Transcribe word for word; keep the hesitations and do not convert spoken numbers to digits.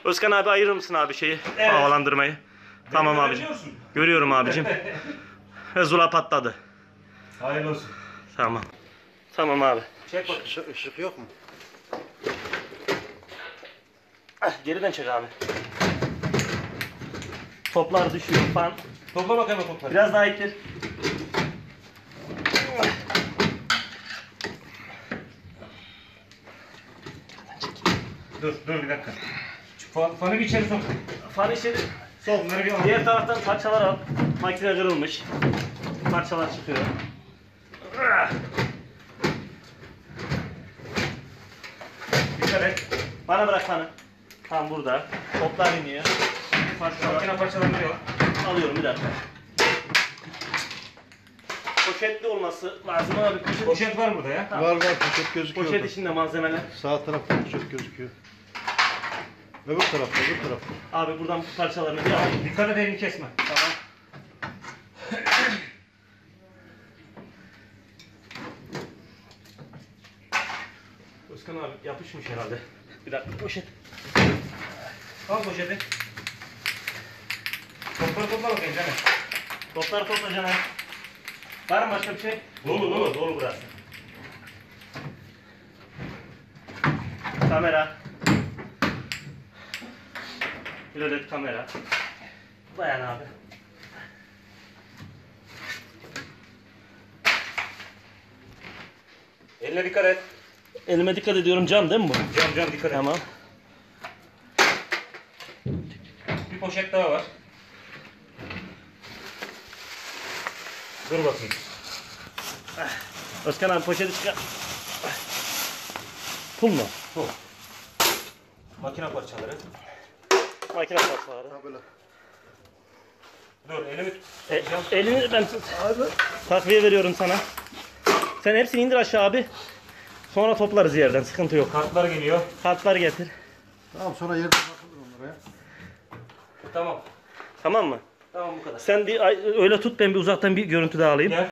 Özkan abi ayırır mısın abi şeyi? Evet. Havalandırmayı. Tamam Beni abicim. görebiliyor musun? Görüyorum abicim. Ve zula patladı. Hayırlı olsun. Tamam. Tamam abi. Çek bak. Işık, ışık yok mu? Ah, geriden çek abi. Toplar düşüyor fan. Topla bakalım topları. Biraz daha ittir. Dur dur bir dakika. Şu fa- fanı bir içeri sok. Fan içeri. Sok bunları bir al. Diğer taraftan parçalar al. Makine kırılmış. Parçalar çıkıyor. Dikkat et. Bana bırak fanı. Tam burada. Toplar iniyor. Parçalar. Makine parçalanıyor. Alıyorum bir dakika. Poşetli olması lazım abi. Poşet, Poşet var burada ya. Tamam. Var var poşet gözüküyor. Poşet orada. içinde malzemeler. Sağ tarafta poşet gözüküyor. Öbür tarafta, öbür tarafta. Abi buradan parçalarını bir al. Dikkat et elini kesme. Tamam. Özkan abi yapışmış herhalde. Bir dakika poşet. Al poşeti. Topları topla bakayım canım. Toplar topla canım. Var mı başka bir şey? Dolu, dolu. Dolu burası. Kamera. Bir adet kamera. Dayan abi. Eline dikkat et. Elime dikkat ediyorum, cam değil mi bu? Cam cam dikkat et. Tamam. Bir poşet daha var. Dur bakayım. Özkan abi poşeti çıkar. Pul mu? Bu. Makine parçaları. Makine parçaları. Ha böyle. Dur elimi tut. E, elini ben tut. Takviye veriyorum sana. Sen hepsini indir aşağı abi. Sonra toplarız yerden, sıkıntı yok. Kartlar geliyor. Kartlar getir. Tamam sonra yerde bakılır onlara ya. Tamam. Tamam mı? Tamam bu kadar. Sen bir ay- öyle tut, ben bir uzaktan bir görüntü daha alayım. Gel.